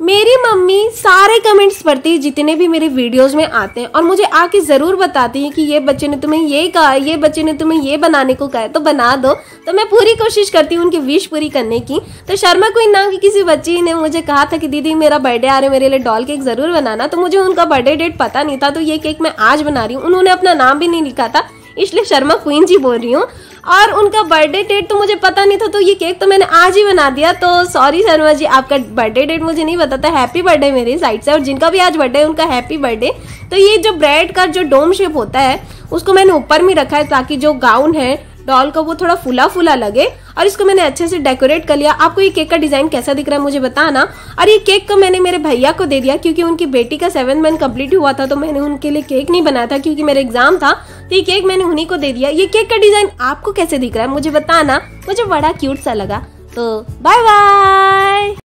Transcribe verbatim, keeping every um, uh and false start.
मेरी मम्मी सारे कमेंट्स पढ़ती है जितने भी मेरे वीडियोस में आते हैं और मुझे आके ज़रूर बताती है कि ये बच्चे ने तुम्हें ये कहा, ये बच्चे ने तुम्हें ये बनाने को कहा है तो बना दो। तो मैं पूरी कोशिश करती हूँ उनकी विश पूरी करने की। तो शर्मा क्वीन नाम की किसी बच्ची ने मुझे कहा था कि दीदी मेरा बर्थडे आ रहा है, मेरे लिए डॉल केक ज़रूर बनाना। तो मुझे उनका बर्थडे डेट पता नहीं था, तो ये केक मैं आज बना रही हूँ। उन्होंने अपना नाम भी नहीं लिखा था, इसलिए शर्मा क्वीन जी बोल रही हूँ। और उनका बर्थडे डेट तो मुझे पता नहीं था, तो ये केक तो मैंने आज ही बना दिया। तो सॉरी शर्मा जी, आपका बर्थडे डेट मुझे नहीं पता था। हैप्पी बर्थडे मेरी साइड से, और जिनका भी आज बर्थडे है उनका हैप्पी बर्थडे। तो ये जो ब्रेड का जो डोम शेप होता है उसको मैंने ऊपर में रखा है ताकि जो गाउन है डॉल का वो थोड़ा फुला फुला लगे, और इसको मैंने अच्छे से डेकोरेट कर लिया। आपको ये केक का डिजाइन कैसा दिख रहा है मुझे बताना। और ये केक को मैंने मेरे भैया को दे दिया क्योंकि उनकी बेटी का सेवन मंथ कंप्लीट हुआ था, तो मैंने उनके लिए केक नहीं बनाया था क्योंकि मेरा एग्जाम था। तो ये केक मैंने उन्हीं को दे दिया। ये केक का डिजाइन आपको कैसे दिख रहा है मुझे बताना, मुझे बड़ा क्यूट सा लगा। तो बाय बाय।